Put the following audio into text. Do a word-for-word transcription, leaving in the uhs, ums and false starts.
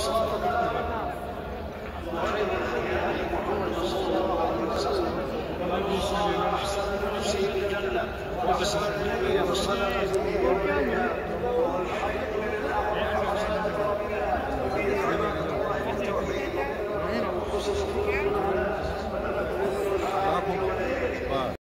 وخير الهدي محمد صلى الله عليه وسلم ومن صار احسن نفسه بالجنه واحسن الهدي والصلاه